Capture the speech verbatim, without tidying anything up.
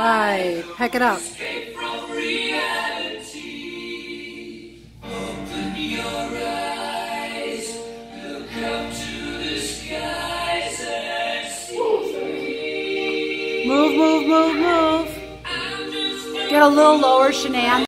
Right. Heck it up. Escape from reality. Open your eyes. Look up to the skies and see. Move, move, move, move. Get a little lower, Shanann.